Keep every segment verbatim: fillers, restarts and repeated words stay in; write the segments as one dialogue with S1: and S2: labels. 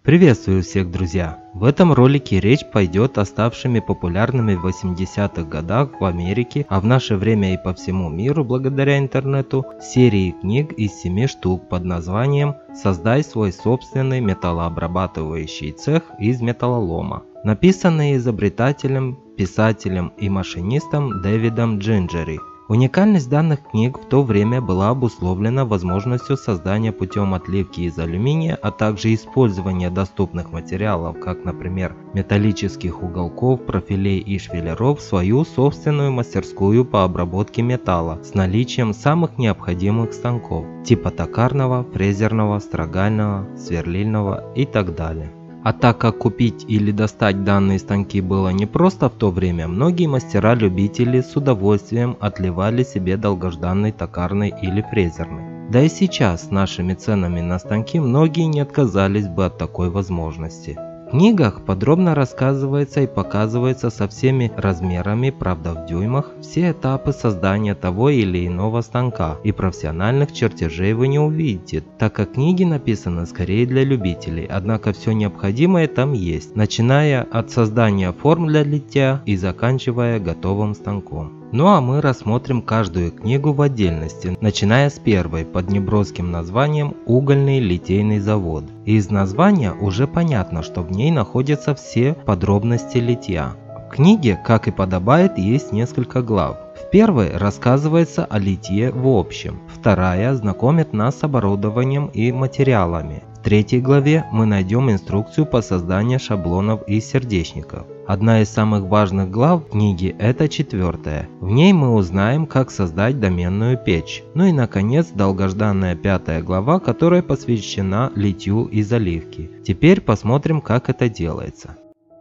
S1: Приветствую всех, друзья! В этом ролике речь пойдет о ставшими популярными в восьмидесятых годах в Америке, а в наше время и по всему миру благодаря интернету, серии книг из семи штук под названием «Создай свой собственный металлообрабатывающий цех из металлолома», написанные изобретателем, писателем и машинистом Дэвидом Джинджери. Уникальность данных книг в то время была обусловлена возможностью создания путем отливки из алюминия, а также использования доступных материалов, как, например, металлических уголков, профилей и швеллеров, в свою собственную мастерскую по обработке металла с наличием самых необходимых станков типа токарного, фрезерного, строгального, сверлильного и так далее. А так как купить или достать данные станки было непросто в то время, многие мастера-любители с удовольствием отливали себе долгожданный токарный или фрезерный. Да и сейчас с нашими ценами на станки многие не отказались бы от такой возможности. В книгах подробно рассказывается и показывается со всеми размерами, правда в дюймах, все этапы создания того или иного станка, и профессиональных чертежей вы не увидите, так как книги написаны скорее для любителей, однако все необходимое там есть, начиная от создания форм для литья и заканчивая готовым станком. Ну а мы рассмотрим каждую книгу в отдельности, начиная с первой под неброским названием «Угольный литейный завод». И из названия уже понятно, что в ней находятся все подробности литья. В книге, как и подобает, есть несколько глав. В первой рассказывается о литье в общем, вторая знакомит нас с оборудованием и материалами. В третьей главе мы найдем инструкцию по созданию шаблонов и сердечников. Одна из самых важных глав книги – это четвертая. В ней мы узнаем, как создать доменную печь. Ну и наконец долгожданная пятая глава, которая посвящена литью и заливке. Теперь посмотрим, как это делается.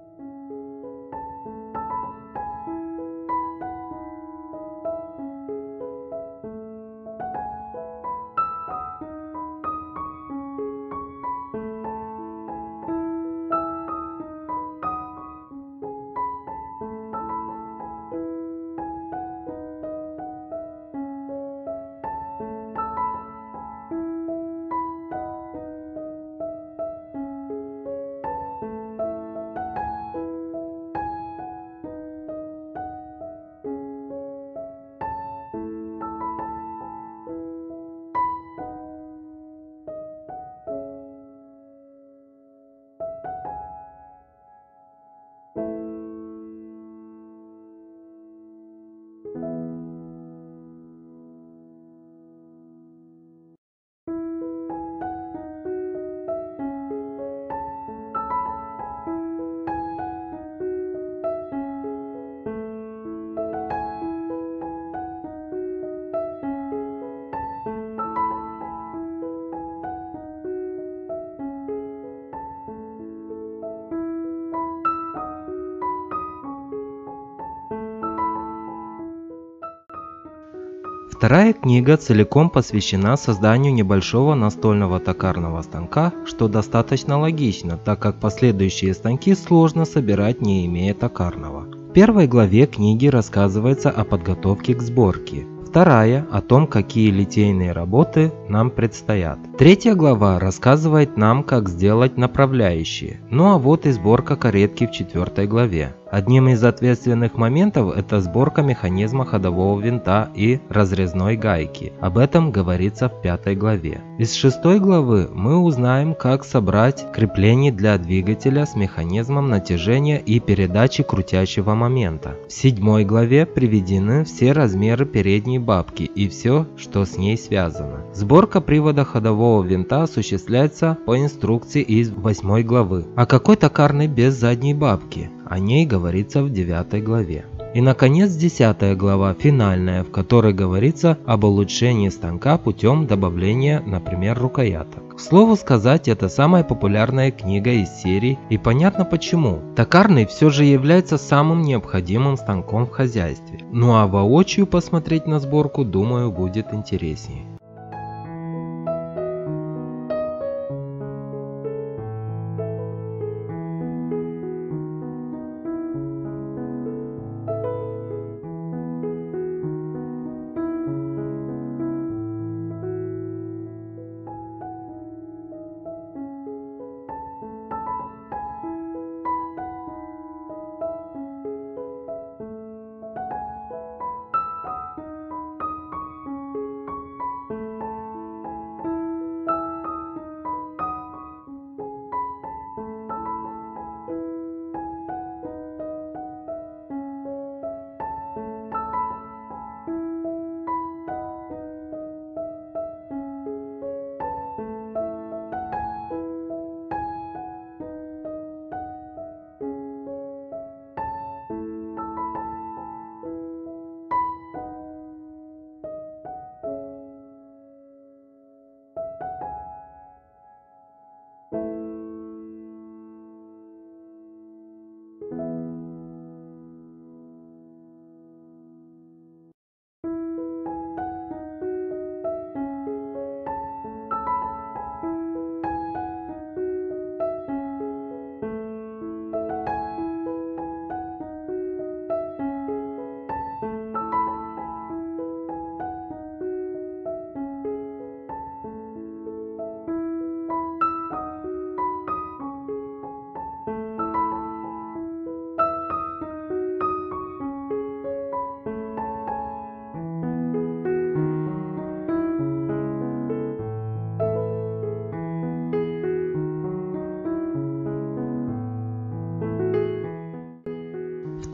S1: Вторая книга целиком посвящена созданию небольшого настольного токарного станка, что достаточно логично, так как последующие станки сложно собирать, не имея токарного. В первой главе книги рассказывается о подготовке к сборке. Вторая – о том, какие литейные работы нам предстоят. Третья глава рассказывает нам, как сделать направляющие. Ну а вот и сборка каретки в четвертой главе. Одним из ответственных моментов это сборка механизма ходового винта и разрезной гайки. Об этом говорится в пятой главе. Из шестой главы мы узнаем, как собрать крепление для двигателя с механизмом натяжения и передачи крутящего момента. В седьмой главе приведены все размеры передней бабки и все, что с ней связано. Сборка привода ходового винта осуществляется по инструкции из восьмой главы. А какой токарный без задней бабки? О ней говорится в девятой главе. И наконец десятая глава, финальная, в которой говорится об улучшении станка путем добавления, например, рукояток. К слову сказать, это самая популярная книга из серии, и понятно почему. Токарный все же является самым необходимым станком в хозяйстве. Ну а воочию посмотреть на сборку, думаю, будет интереснее.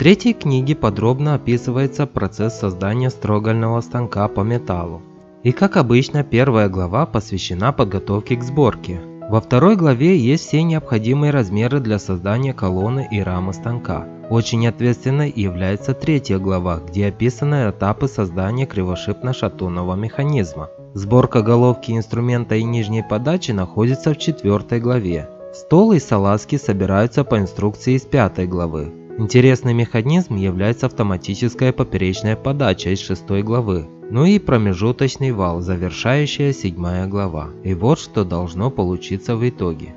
S1: третьей книге подробно описывается процесс создания строгального станка по металлу. И как обычно, первая глава посвящена подготовке к сборке. Во второй главе есть все необходимые размеры для создания колонны и рамы станка. Очень ответственной является третья глава, где описаны этапы создания кривошипно-шатунного механизма. Сборка головки инструмента и нижней подачи находится в четвертой главе. Стол и салазки собираются по инструкции из пятой главы. Интересный механизм является автоматическая поперечная подача из шестой главы. Ну и промежуточный вал, завершающая седьмая глава. И вот что должно получиться в итоге.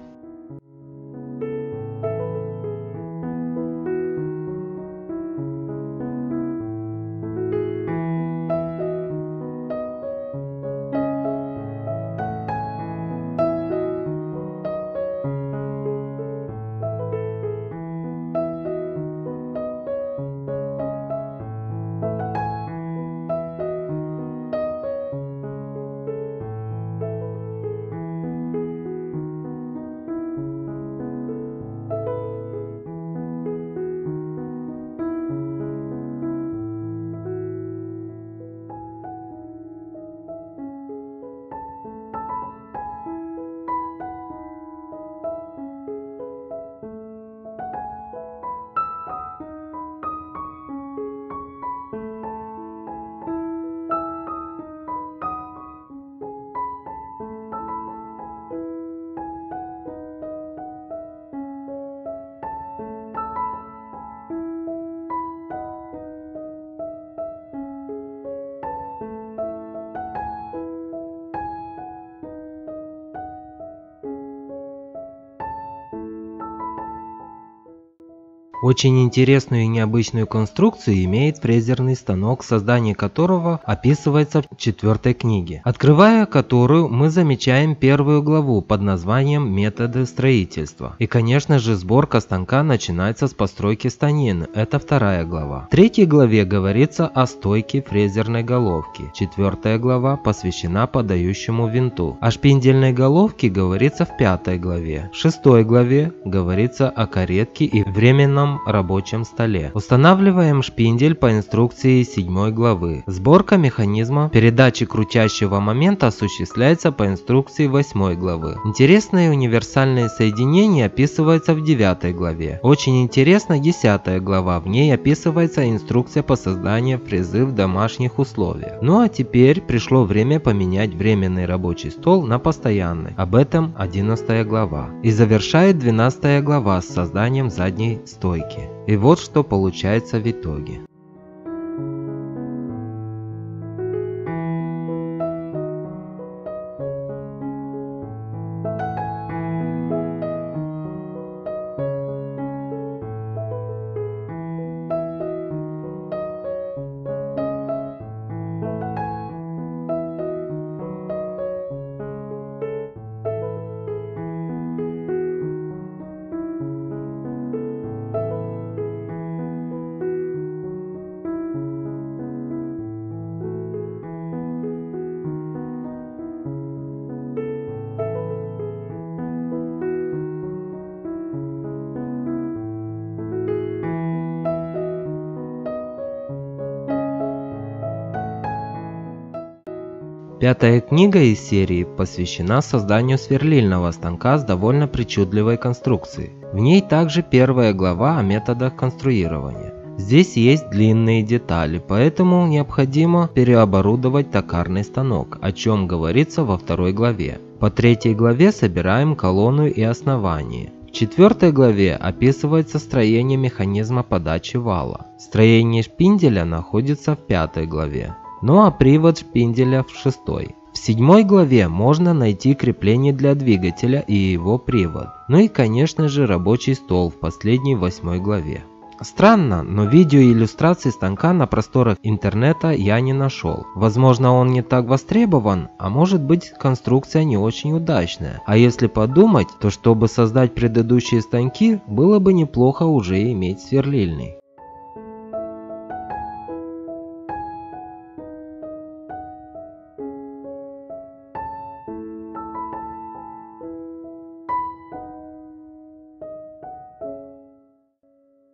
S1: Очень интересную и необычную конструкцию имеет фрезерный станок, создание которого описывается в четвертой книге, открывая которую мы замечаем первую главу под названием «Методы строительства». И, конечно же, сборка станка начинается с постройки станины, это вторая глава. В третьей главе говорится о стойке фрезерной головки. Четвертая глава посвящена подающему винту. О шпиндельной головке говорится в пятой главе. В шестой главе говорится о каретке и временном рабочем столе. Устанавливаем шпиндель по инструкции седьмой главы. Сборка механизма передачи крутящего момента осуществляется по инструкции восьмой главы. Интересное универсальное соединение описывается в девятой главе. Очень интересна десятая глава. В ней описывается инструкция по созданию фрезы в домашних условиях. Ну а теперь пришло время поменять временный рабочий стол на постоянный. Об этом одиннадцатая глава. И завершает двенадцатая глава с созданием задней стойки. И вот что получается в итоге. Пятая книга из серии посвящена созданию сверлильного станка с довольно причудливой конструкцией. В ней также первая глава о методах конструирования. Здесь есть длинные детали, поэтому необходимо переоборудовать токарный станок, о чем говорится во второй главе. По третьей главе собираем колонну и основание. В четвертой главе описывается строение механизма подачи вала. Строение шпинделя находится в пятой главе. Ну а привод шпинделя в шестой. В седьмой главе можно найти крепление для двигателя и его привод. Ну и конечно же рабочий стол в последней восьмой главе. Странно, но видео и иллюстрации станка на просторах интернета я не нашел. Возможно, он не так востребован, а может быть конструкция не очень удачная. А если подумать, то чтобы создать предыдущие станки, было бы неплохо уже иметь сверлильный.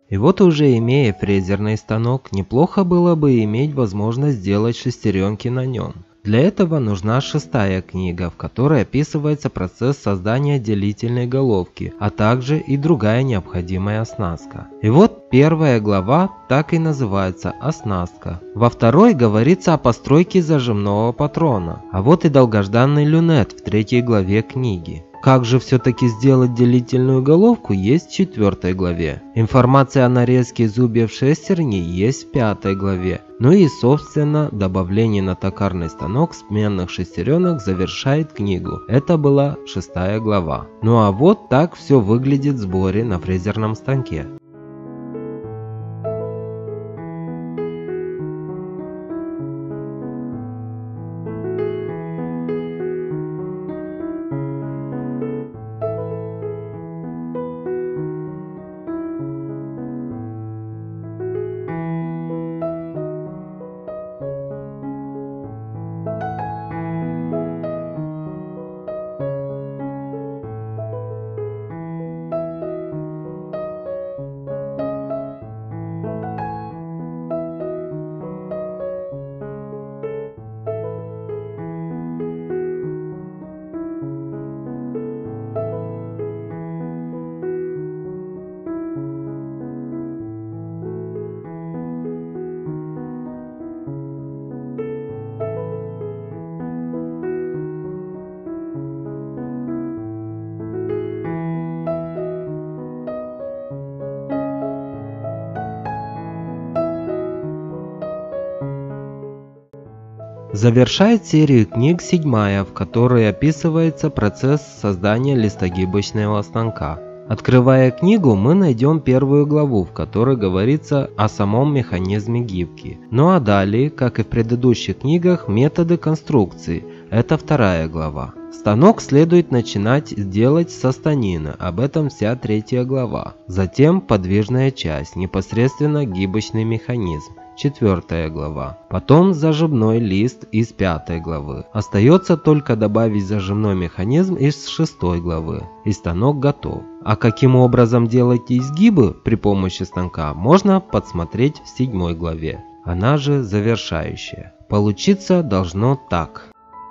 S1: И вот уже имея фрезерный станок, неплохо было бы иметь возможность сделать шестеренки на нем. Для этого нужна шестая книга, в которой описывается процесс создания делительной головки, а также и другая необходимая оснастка. И вот первая глава так и называется «Оснастка». Во второй говорится о постройке зажимного патрона, а вот и долгожданный люнет в третьей главе книги. Как же все-таки сделать делительную головку, есть в четвертой главе. Информация о нарезке зубьев шестерни есть в пятой главе. Ну и собственно добавление на токарный станок сменных шестеренок завершает книгу. Это была шестая глава. Ну а вот так все выглядит в сборе на фрезерном станке. Завершает серию книг седьмая, в которой описывается процесс создания листогибочного станка. Открывая книгу, мы найдем первую главу, в которой говорится о самом механизме гибки. Ну а далее, как и в предыдущих книгах, методы конструкции. Это вторая глава. Станок следует начинать делать со станины, об этом вся третья глава. Затем подвижная часть, непосредственно гибочный механизм. Четвертая глава. Потом зажимной лист из пятой главы. Остается только добавить зажимной механизм из шестой главы. И станок готов. А каким образом делать изгибы при помощи станка, можно подсмотреть в седьмой главе. Она же завершающая. Получиться должно так.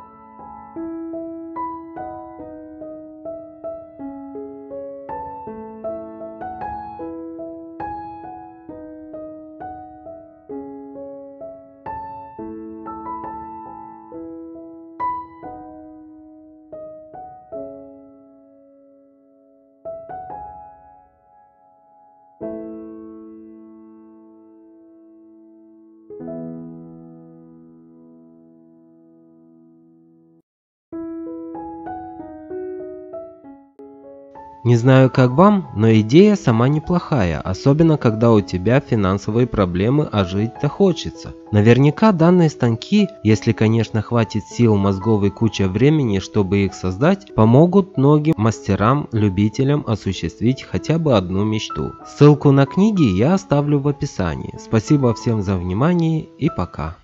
S1: Не знаю как вам, но идея сама неплохая, особенно когда у тебя финансовые проблемы, а жить-то хочется. Наверняка данные станки, если конечно хватит сил, мозгов и куча времени, чтобы их создать, помогут многим мастерам-любителям осуществить хотя бы одну мечту. Ссылку на книги я оставлю в описании. Спасибо всем за внимание и пока.